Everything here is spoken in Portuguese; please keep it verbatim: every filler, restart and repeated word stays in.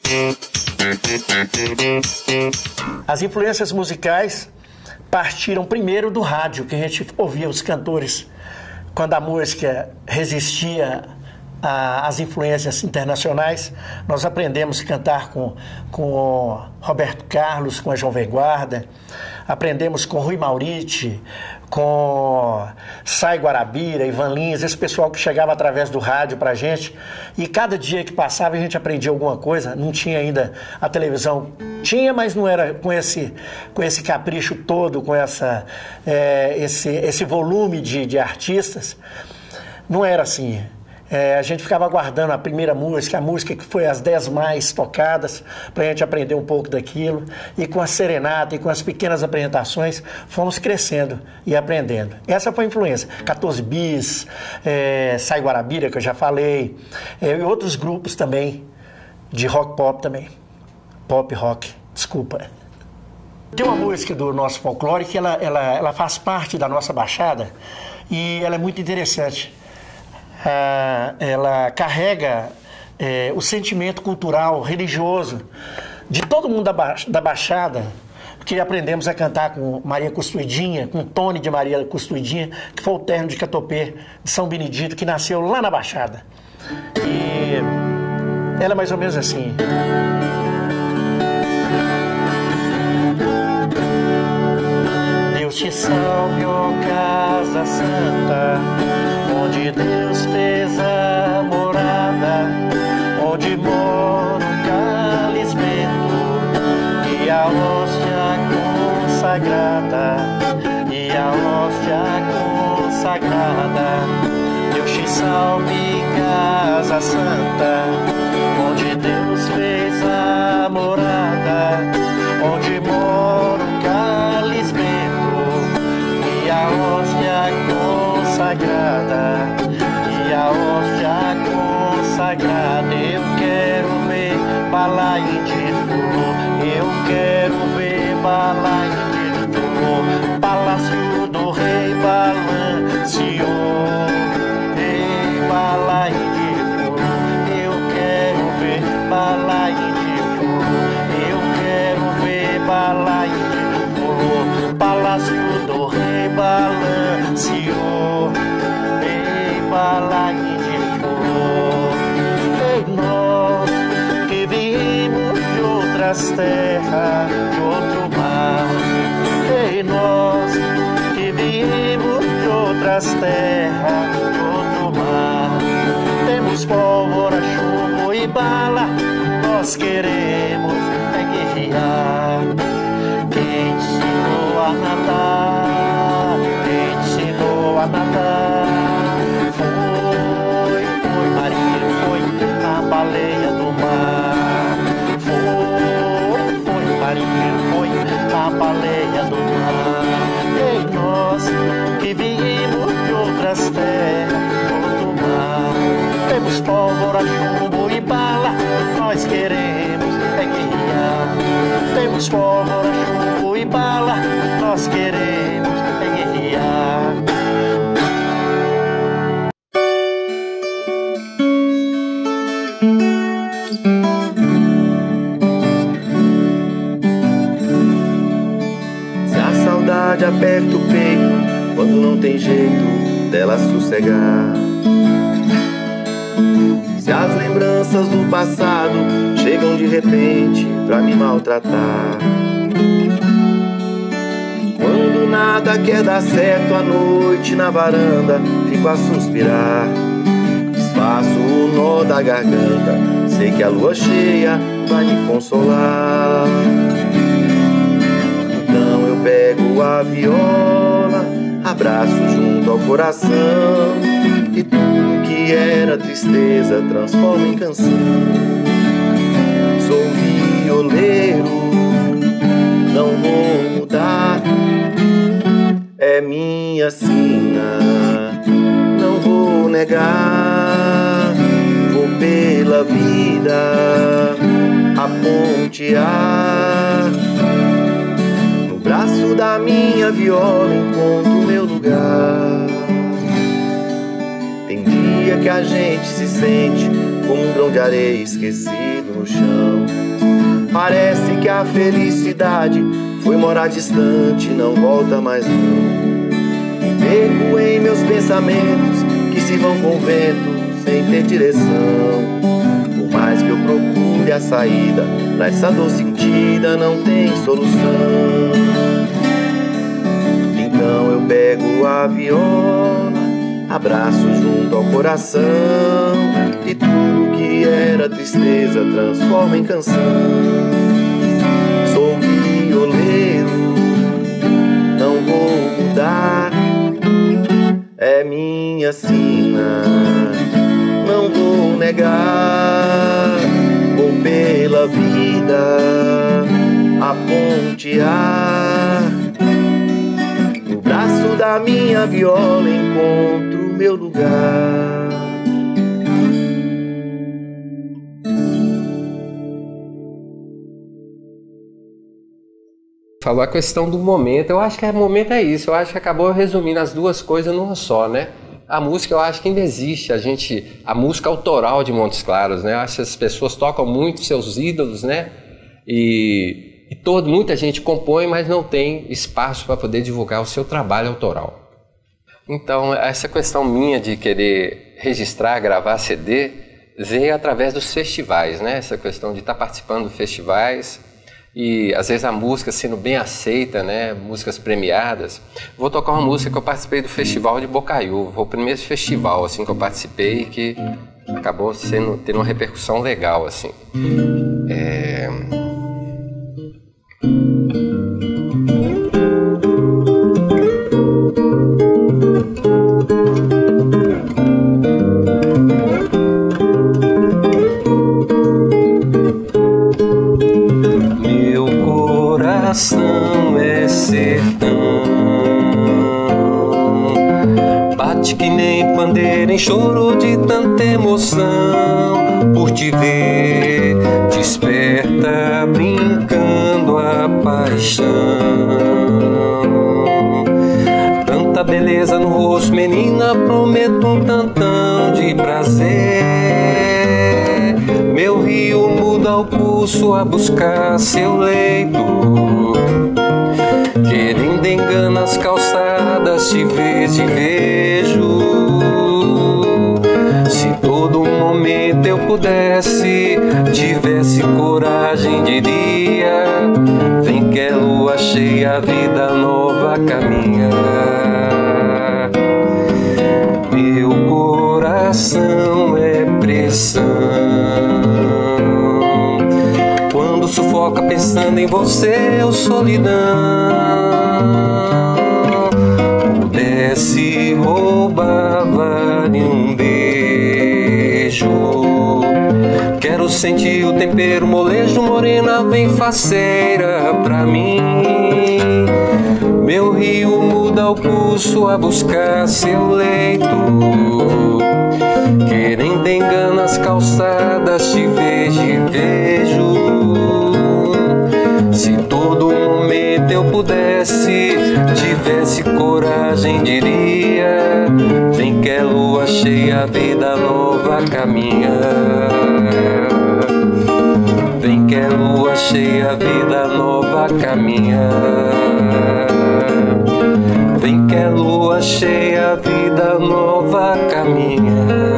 As influências musicais partiram primeiro do rádio, que a gente ouvia os cantores quando a música resistia às influências internacionais. Nós aprendemos a cantar com, com Roberto Carlos, com a Jovem Guarda, aprendemos com Rui Mauriti, com Sai Guarabira, Ivan Lins, esse pessoal que chegava através do rádio pra gente, e cada dia que passava a gente aprendia alguma coisa. Não tinha ainda a televisão, tinha, mas não era com esse, com esse capricho todo, com essa, é, esse, esse volume de, de artistas, não era assim. É, a gente ficava aguardando a primeira música, a música que foi as dez mais tocadas, para a gente aprender um pouco daquilo. E com a serenata e com as pequenas apresentações, fomos crescendo e aprendendo. Essa foi a influência. quatorze bis, é, Sai Guarabira, que eu já falei, é, e outros grupos também, de rock pop também. Pop rock, desculpa. Tem uma música do nosso folclore que ela, ela, ela faz parte da nossa baixada e ela é muito interessante. Ah, ela carrega é, o sentimento cultural, religioso de todo mundo da, ba da Baixada, que aprendemos a cantar com Maria Costuidinha, com Tony de Maria Costuidinha, que foi o terno de Catopê de São Benedito, que nasceu lá na Baixada. E ela é mais ou menos assim. Deus te salve, ó Casa Santa, onde Deus fez a morada, onde mora o cálice bento e a hóstia consagrada, e a hóstia consagrada. Deus te salve, Casa Santa, onde Deus fez a morada, onde mora o cálice bento e a hóstia consagrada, e a hóstia consagrada. Eu quero ver balaio de flor, eu quero ver balaio de flor, palácio do rei Balanceou, rei balaio de flor. Eu quero ver balaio de flor, eu quero ver balaio de flor, palácio do rei Balanceou, rei balaio de flor. Ei, nós que viemos de outras terras, de outro mar, ei, nós que viemos de outras terras, de outro mar, temos pólvora, chumbo e bala, nós queremos é guerrear. Quem ensinou a nadar, quem ensinou a nadar, foi, foi marinheiro, foi a baleia do mar. Foi, foi marinheiro, foi a baleia do mar. Ei, nós que viemos de outras terras, de outro mar, temos pólvora, chumbo e bala, nós queremos é guerrear. Temos pólvora, chumbo e bala, nós queremos é guerrear. Se a saudade aperta o peito, quando não tem jeito dela sossegar, se as lembranças do passado chegam de repente pra me maltratar, quando nada quer dar certo à noite na varanda, fico a suspirar, desfaço o nó da garganta, sei que a lua cheia vai me consolar. Então eu pego a viola, abraço junto ao coração, e tudo que era tristeza transforma em canção. Sou violeiro, não vou mudar, é minha sina, não vou negar. Vou pela vida a pontear, no braço da minha viola encontro meu lugar. Tem dia que a gente se sente como um grão de areia esquecido no chão. Parece que a felicidade foi morar distante, não volta mais não. Me perco em meus pensamentos que se vão com o vento sem ter direção. Por mais que eu procure a saída, nessa dor sentida não tem solução. Então eu pego a viola, abraço junto ao coração, e tudo que era tristeza transforma em canção. Sou violeiro, não vou mudar, é minha sina, não vou negar. Vou pela vida a pontear, no braço da minha viola encontro meu lugar. Falou a questão do momento. Eu acho que o momento é isso. Eu acho que acabou resumindo as duas coisas numa só, né? A música, eu acho que ainda existe. A gente, a música autoral de Montes Claros, né? Eu acho que as pessoas tocam muito seus ídolos, né? E, e todo, muita gente compõe, mas não tem espaço para poder divulgar o seu trabalho autoral. Então, essa questão minha de querer registrar, gravar C D, veio através dos festivais, né? Essa questão de estar participando de festivais e, às vezes, a música sendo bem aceita, né? Músicas premiadas. Vou tocar uma música que eu participei do Festival de Bocaiúva. Foi o primeiro festival, assim, que eu participei e que acabou sendo, tendo uma repercussão legal, assim. É... É sertão, bate que nem pandeiro em choro de tanta emoção. Por te ver, desperta brincando a paixão. Tanta beleza no rosto, menina, prometo um tantão de prazer. Meu rio muda o curso a buscar seu leito, querendo engana as calçadas, te vejo e vejo. Se todo momento eu pudesse, tivesse coragem, diria: vem que é lua cheia, vida nova caminha. Meu coração é pressão, quando sufoca pensando em você, eu solidão. Pudesse roubava-lhe um beijo. Quero sentir o tempero, molejo, morena, bem faceira pra mim. Meu rio muda o curso a buscar seu leito, querendo engana as calçadas, te vejo e vejo. Se todo momento eu pudesse, tivesse coragem, diria: vem que é lua cheia, vida nova caminha. Vem que é lua cheia, vida nova caminha. Vem que é lua cheia, vida nova caminha.